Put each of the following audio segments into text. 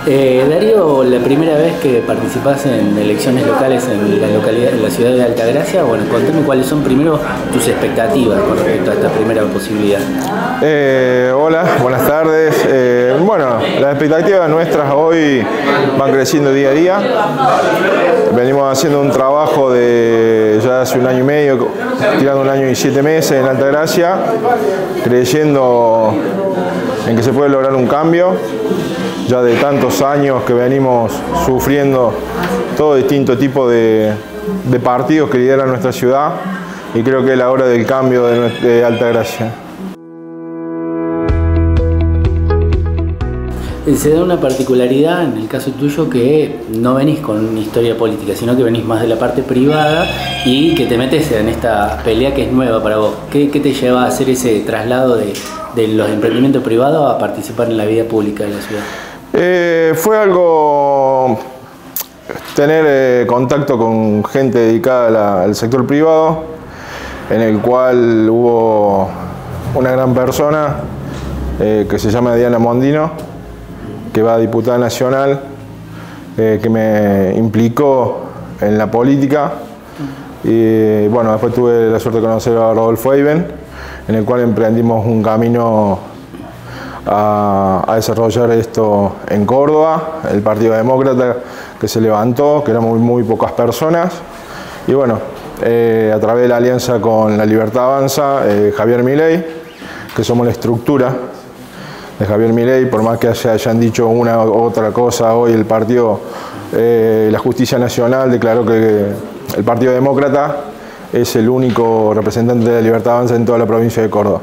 Darío, la primera vez que participás en elecciones locales en la localidad, en la ciudad de Altagracia, bueno, contame cuáles son primero tus expectativas con respecto a esta primera posibilidad. Hola, buenas tardes. Bueno, las expectativas nuestras hoy van creciendo día a día. Venimos haciendo un trabajo de ya hace un año y medio, tirando un año y 7 meses en Altagracia, creyendo en que se puede lograr un cambio. Ya de tantos años que venimos sufriendo todo distinto tipo de partidos que lideran nuestra ciudad, y creo que es la hora del cambio de Altagracia. Se da una particularidad en el caso tuyo que no venís con una historia política, sino que venís más de la parte privada y que te metes en esta pelea que es nueva para vos. ¿Qué te lleva a hacer ese traslado de los emprendimientos privados a participar en la vida pública de la ciudad? Fue algo tener contacto con gente dedicada al sector privado, en el cual hubo una gran persona que se llama Diana Mondino, que va a diputada nacional, que me implicó en la política. Y bueno, después tuve la suerte de conocer a Rodolfo Eiben, en el cual emprendimos un camino a desarrollar esto en Córdoba, el Partido Demócrata que se levantó, que éramos muy pocas personas. Y bueno, a través de la alianza con La Libertad Avanza, Javier Milei, que somos la estructura de Javier Milei, por más que hayan dicho una u otra cosa, hoy el partido, la Justicia Nacional declaró que el Partido Demócrata es el único representante de La Libertad Avanza en toda la provincia de Córdoba.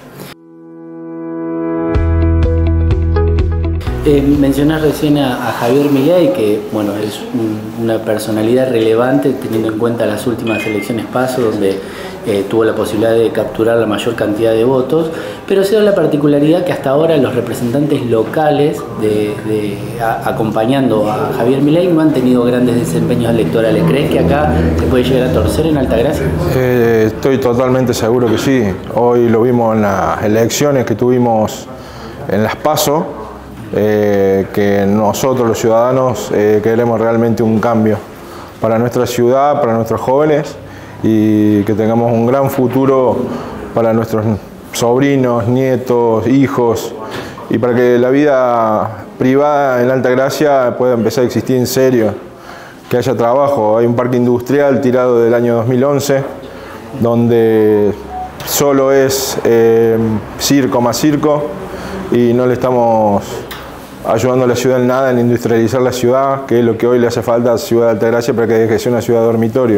Mencionás recién a Javier Milei, que bueno, es una personalidad relevante teniendo en cuenta las últimas elecciones PASO, donde tuvo la posibilidad de capturar la mayor cantidad de votos, pero se da la particularidad que hasta ahora los representantes locales acompañando a Javier Milei no han tenido grandes desempeños electorales. ¿Crees que acá se puede llegar a torcer en Altagracia? Estoy totalmente seguro que sí. Hoy lo vimos en las elecciones que tuvimos en las PASO. Que nosotros los ciudadanos queremos realmente un cambio para nuestra ciudad, para nuestros jóvenes, y que tengamos un gran futuro para nuestros sobrinos, nietos, hijos, y para que la vida privada en Altagracia pueda empezar a existir en serio, que haya trabajo. Hay un parque industrial tirado del año 2011 donde solo es circo más circo, y no le estamos ayudando a la ciudad en nada, en industrializar la ciudad, que es lo que hoy le hace falta a la ciudad de Altagracia para que deje de ser una ciudad dormitorio.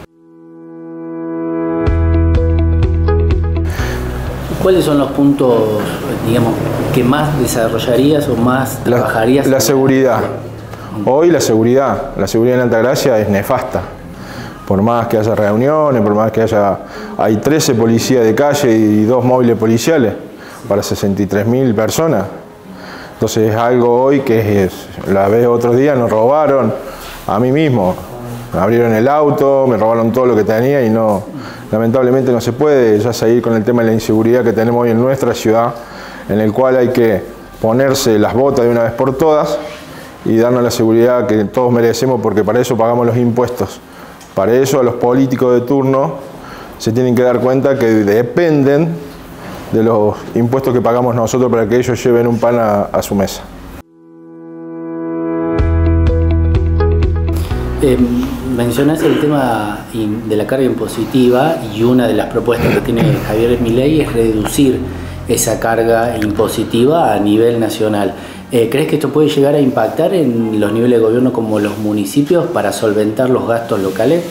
¿Cuáles son los puntos, digamos, que más desarrollarías o más trabajarías? La seguridad. Hoy la seguridad en Altagracia es nefasta. Por más que haya reuniones, por más que hay 13 policías de calle y 2 móviles policiales para 63.000 personas. Entonces es algo hoy que la vez otros días nos robaron a mí mismo. Me abrieron el auto, me robaron todo lo que tenía, y no, lamentablemente no se puede ya seguir con el tema de la inseguridad que tenemos hoy en nuestra ciudad, en el cual hay que ponerse las botas de una vez por todas y darnos la seguridad que todos merecemos, porque para eso pagamos los impuestos. Para eso a los políticos de turno se tienen que dar cuenta que dependen de los impuestos que pagamos nosotros para que ellos lleven un pan a su mesa. Mencionás el tema de la carga impositiva, y una de las propuestas que tiene Javier Milei es reducir esa carga impositiva a nivel nacional. ¿Crees que esto puede llegar a impactar en los niveles de gobierno como los municipios para solventar los gastos locales?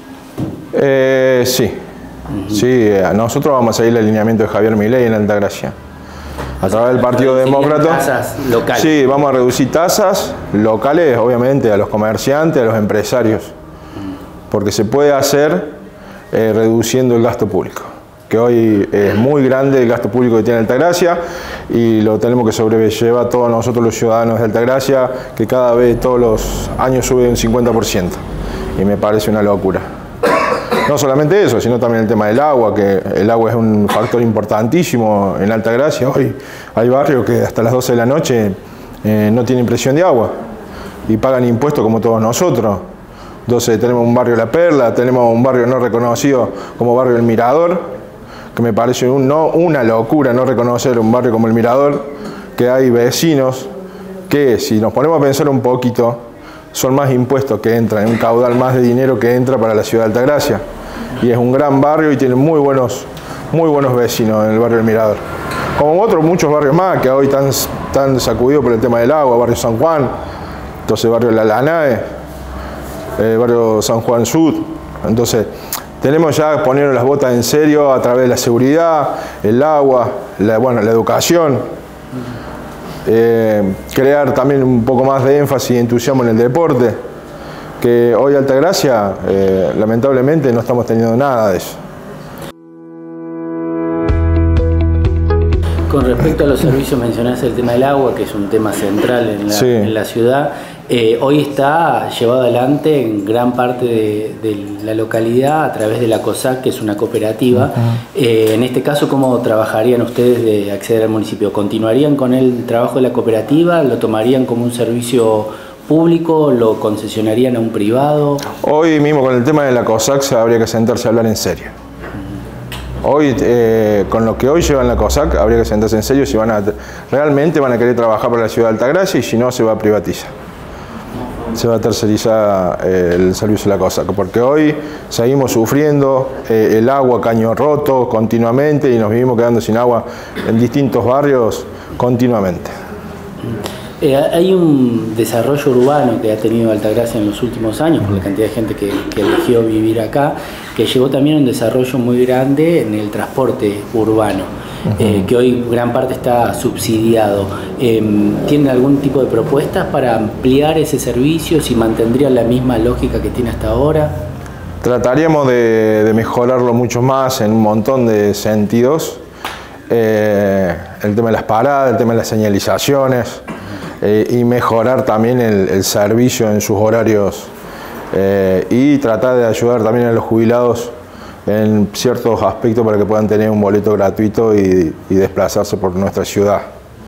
Sí. Sí, nosotros vamos a seguir el alineamiento de Javier Milei en Altagracia. A través del Partido Demócrata. ¿Tasas locales? Sí, vamos a reducir tasas locales, obviamente, a los comerciantes, a los empresarios. Porque se puede hacer reduciendo el gasto público, que hoy es muy grande el gasto público que tiene Altagracia, y lo tenemos que sobrellevar todos nosotros los ciudadanos de Altagracia, que cada vez, todos los años, sube un 50%. Y me parece una locura. No solamente eso, sino también el tema del agua, que el agua es un factor importantísimo en Altagracia. Hoy hay barrios que hasta las 12 de la noche no tienen presión de agua y pagan impuestos como todos nosotros. Entonces tenemos un barrio La Perla, tenemos un barrio no reconocido como barrio El Mirador, que me parece una locura no reconocer un barrio como El Mirador, que hay vecinos que, si nos ponemos a pensar un poquito, son más impuestos que entran, un caudal más de dinero que entra para la ciudad de Altagracia. Y es un gran barrio y tiene muy buenos vecinos en el barrio El Mirador. Como muchos barrios más que hoy están sacudidos por el tema del agua, barrio San Juan, entonces barrio La Lanae, barrio San Juan Sud. Entonces tenemos ya que poner las botas en serio a través de la seguridad, el agua, la educación, crear también un poco más de énfasis y entusiasmo en el deporte, que hoy Altagracia lamentablemente no estamos teniendo nada de eso. Con respecto a los servicios, mencionaste el tema del agua, que es un tema central en la ciudad. Hoy está llevado adelante en gran parte de la localidad a través de la COSAC, que es una cooperativa. En este caso, ¿cómo trabajarían ustedes de acceder al municipio? ¿Continuarían con el trabajo de la cooperativa? ¿Lo tomarían como un servicio público? ¿Lo concesionarían a un privado? Hoy mismo con el tema de la COSAC habría que sentarse a hablar en serio. Hoy, con lo que hoy llevan la COSAC, habría que sentarse en serio si realmente van a querer trabajar para la ciudad de Altagracia, y si no, se va a privatizar. Se va a tercerizar el servicio de la COSAC, porque hoy seguimos sufriendo el agua caño roto continuamente y nos vivimos quedando sin agua en distintos barrios continuamente. Hay un desarrollo urbano que ha tenido Altagracia en los últimos años por la cantidad de gente que eligió vivir acá, que llevó también a un desarrollo muy grande en el transporte urbano, que hoy gran parte está subsidiado. ¿Tienen algún tipo de propuestas para ampliar ese servicio, si mantendría la misma lógica que tiene hasta ahora? Trataríamos de mejorarlo mucho más en un montón de sentidos. El tema de las paradas, el tema de las señalizaciones, y mejorar también el servicio en sus horarios, y tratar de ayudar también a los jubilados en ciertos aspectos para que puedan tener un boleto gratuito y desplazarse por nuestra ciudad.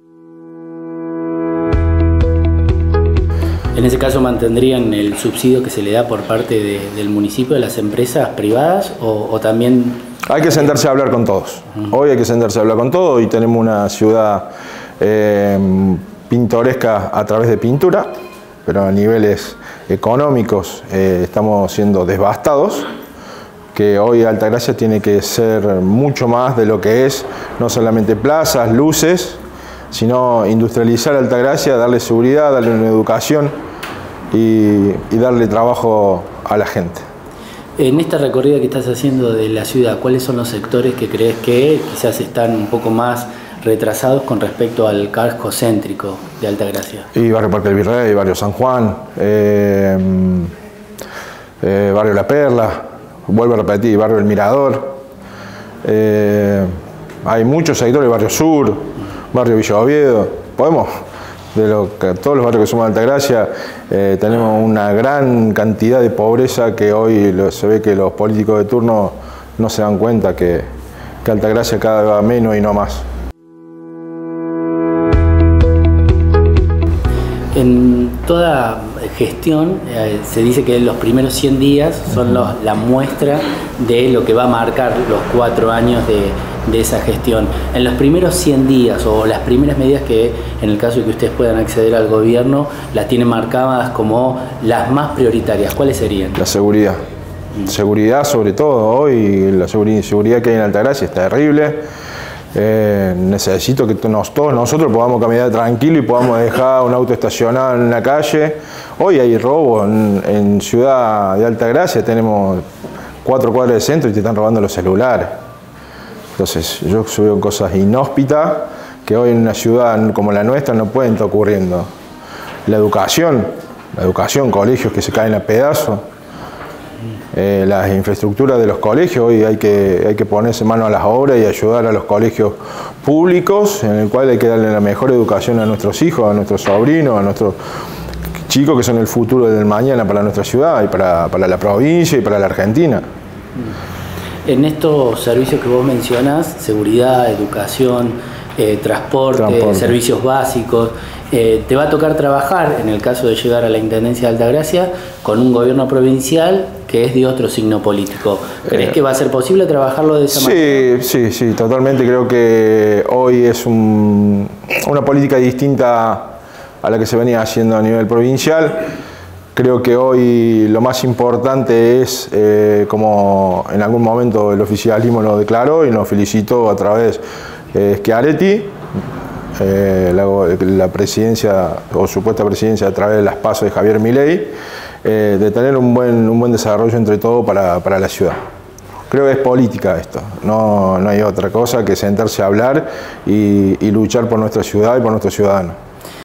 En ese caso, ¿mantendrían el subsidio que se le da por parte del municipio a las empresas privadas o también...? Hay que sentarse a hablar con todos. Hoy hay que sentarse a hablar con todos y tenemos una ciudad pintoresca a través de pintura, pero a niveles económicos estamos siendo devastados, que hoy Altagracia tiene que ser mucho más de lo que es, no solamente plazas, luces, sino industrializar Altagracia, darle seguridad, darle una educación y darle trabajo a la gente. En esta recorrida que estás haciendo de la ciudad, ¿cuáles son los sectores que crees que quizás están un poco más retrasados con respecto al casco céntrico de Altagracia? Y barrio Parque del Virrey, barrio San Juan, barrio La Perla, vuelvo a repetir, barrio El Mirador. Hay muchos sectores, barrio Sur, barrio Villa Oviedo. Todos los barrios que somos de Altagracia, tenemos una gran cantidad de pobreza que hoy se ve que los políticos de turno no se dan cuenta que Altagracia cada vez va menos y no más. En toda gestión se dice que los primeros 100 días son la muestra de lo que va a marcar los 4 años de esa gestión. En los primeros 100 días o las primeras medidas que, en el caso de que ustedes puedan acceder al gobierno, las tienen marcadas como las más prioritarias, ¿cuáles serían? La seguridad. Seguridad sobre todo. Hoy la seguridad que hay en Altagracia es terrible. Necesito que todos nosotros podamos caminar tranquilo y podamos dejar un auto estacionado en la calle. Hoy hay robo en Ciudad de Altagracia, tenemos 4 cuadras de centro y te están robando los celulares. Entonces yo veo cosas inhóspitas que hoy en una ciudad como la nuestra no pueden estar ocurriendo. La educación, colegios que se caen a pedazos. Las infraestructuras de los colegios, hoy hay que ponerse mano a las obras y ayudar a los colegios públicos, en el cual hay que darle la mejor educación a nuestros hijos, a nuestros sobrinos, a nuestros chicos que son el futuro del mañana para nuestra ciudad y para la provincia y para la Argentina. En estos servicios que vos mencionás, seguridad, educación, transporte, servicios básicos. Te va a tocar trabajar, en el caso de llegar a la Intendencia de Altagracia, con un gobierno provincial que es de otro signo político. ¿Crees que va a ser posible trabajarlo de esa manera? Sí, totalmente. Creo que hoy es una política distinta a la que se venía haciendo a nivel provincial. Creo que hoy lo más importante es, como en algún momento el oficialismo lo declaró y nos felicitó a través de Schiaretti, la presidencia o supuesta presidencia a través de las PASO de Javier Milei, de tener un buen desarrollo entre todos para la ciudad. Creo que es política esto, no hay otra cosa que sentarse a hablar y luchar por nuestra ciudad y por nuestros ciudadanos.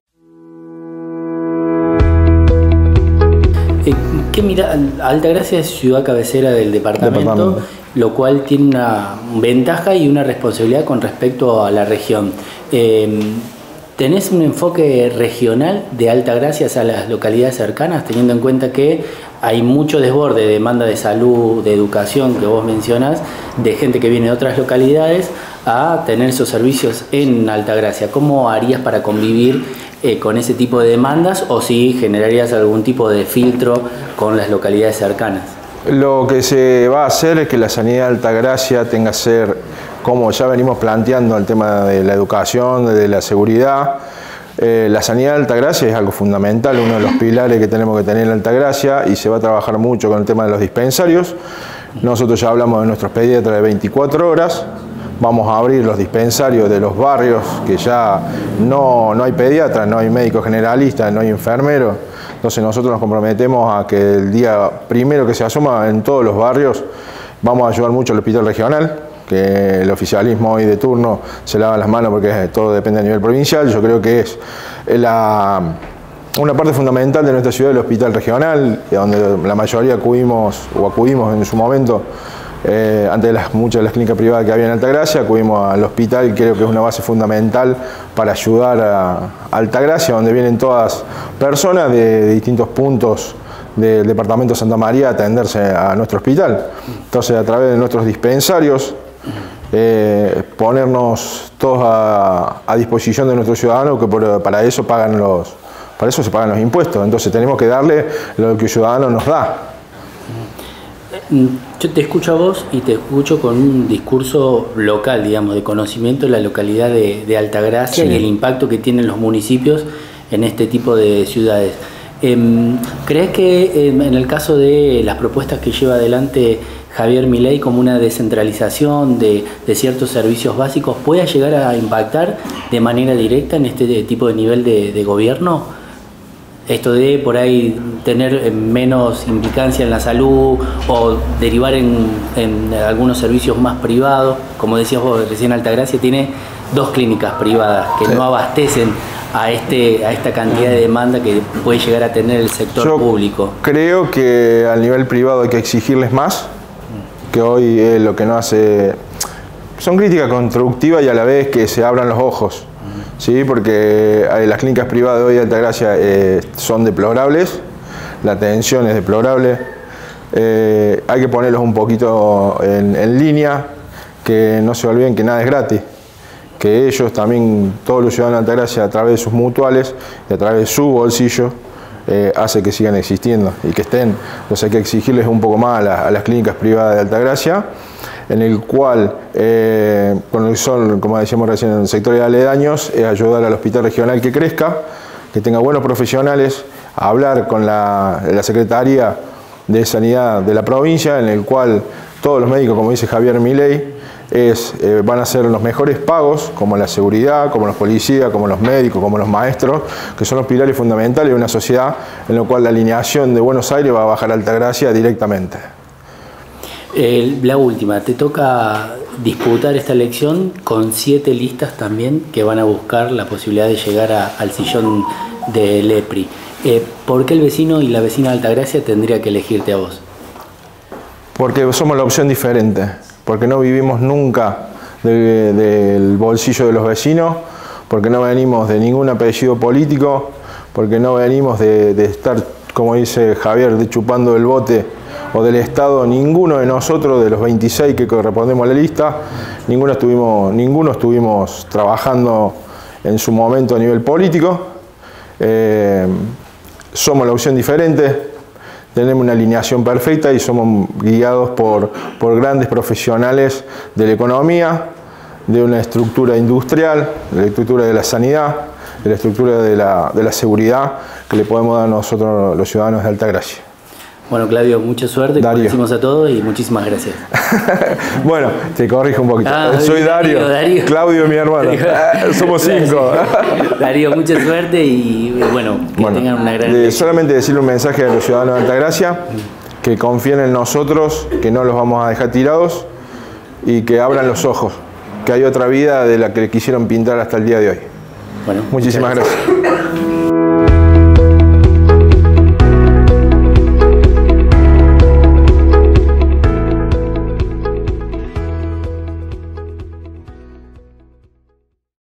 ¿Qué mira? Altagracia es ciudad cabecera del departamento, lo cual tiene una ventaja y una responsabilidad con respecto a la región. ¿Tenés un enfoque regional de Altagracia a las localidades cercanas, teniendo en cuenta que hay mucho desborde de demanda de salud, de educación, que vos mencionás, de gente que viene de otras localidades a tener esos servicios en Altagracia? ¿Cómo harías para convivir con ese tipo de demandas, o si generarías algún tipo de filtro con las localidades cercanas? Lo que se va a hacer es que la sanidad de Altagracia tenga que ser, como ya venimos planteando, el tema de la educación, de la seguridad. La sanidad de Altagracia es algo fundamental, uno de los pilares que tenemos que tener en Altagracia, y se va a trabajar mucho con el tema de los dispensarios. Nosotros ya hablamos de nuestros pediatras de 24 horas. Vamos a abrir los dispensarios de los barrios, que ya no hay pediatras, no hay médicos generalistas, no hay enfermeros. Entonces nosotros nos comprometemos a que el día primero que se asuma en todos los barrios vamos a ayudar mucho al hospital regional, que el oficialismo hoy de turno se lava las manos porque todo depende a nivel provincial. Yo creo que es una parte fundamental de nuestra ciudad, el hospital regional, donde la mayoría acudimos en su momento. Antes de muchas de las clínicas privadas que había en Altagracia, acudimos al hospital, y creo que es una base fundamental para ayudar a Altagracia, donde vienen todas personas de distintos puntos del departamento de Santa María a atenderse a nuestro hospital. Entonces, a través de nuestros dispensarios, ponernos todos a disposición de nuestros ciudadanos, que para eso se pagan los impuestos. Entonces tenemos que darle lo que el ciudadano nos da. Yo te escucho a vos y te escucho con un discurso local, digamos, de conocimiento de la localidad de Altagracia, sí, y el impacto que tienen los municipios en este tipo de ciudades. ¿Crees que en el caso de las propuestas que lleva adelante Javier Milei, como una descentralización de ciertos servicios básicos, pueda llegar a impactar de manera directa en este tipo de nivel de gobierno? Esto de por ahí tener menos implicancia en la salud o derivar en algunos servicios más privados. Como decías vos, recién Altagracia tiene 2 clínicas privadas que no abastecen a esta cantidad de demanda que puede llegar a tener el sector público. Creo que al nivel privado hay que exigirles más, que hoy es lo que no hace. Son críticas constructivas y a la vez que se abran los ojos. Sí, porque las clínicas privadas de hoy de Altagracia son deplorables, la atención es deplorable, hay que ponerlos un poquito en línea, que no se olviden que nada es gratis, que ellos también, todos los ciudadanos de Altagracia, a través de sus mutuales y a través de su bolsillo, hace que sigan existiendo y que estén. Entonces hay que exigirles un poco más a las clínicas privadas de Altagracia, en el cual, con el sol, como decíamos recién, en el sector de aledaños, es ayudar al hospital regional que crezca, que tenga buenos profesionales, a hablar con la Secretaría de Sanidad de la provincia, en el cual todos los médicos, como dice Javier Milei, van a hacer los mejores pagos, como la seguridad, como los policías, como los médicos, como los maestros, que son los pilares fundamentales de una sociedad en la cual la alineación de Buenos Aires va a bajar a Altagracia directamente. La última, te toca disputar esta elección con 7 listas también que van a buscar la posibilidad de llegar al sillón del EPRI. ¿Por qué el vecino y la vecina de Altagracia tendría que elegirte a vos? Porque somos la opción diferente, porque no vivimos nunca del bolsillo de los vecinos, porque no venimos de ningún apellido político, porque no venimos de estar, como dice Javier, de chupando el bote o del Estado, ninguno de nosotros, de los 26 que correspondemos a la lista, ninguno estuvimos trabajando en su momento a nivel político. Somos la opción diferente, tenemos una alineación perfecta y somos guiados por grandes profesionales de la economía, de una estructura industrial, de la estructura de la sanidad, de la estructura de la seguridad que le podemos dar a nosotros los ciudadanos de Altagracia. Bueno, Claudio, mucha suerte, como decimos a todos, y muchísimas gracias. Bueno, te corrijo un poquito. Soy Darío. Claudio es mi hermano. Somos 5. Darío, mucha suerte y bueno, que tengan una gran... Solamente decirle un mensaje a los ciudadanos de Altagracia, que confíen en nosotros, que no los vamos a dejar tirados y que abran los ojos, que hay otra vida de la que le quisieron pintar hasta el día de hoy. Bueno, muchísimas gracias.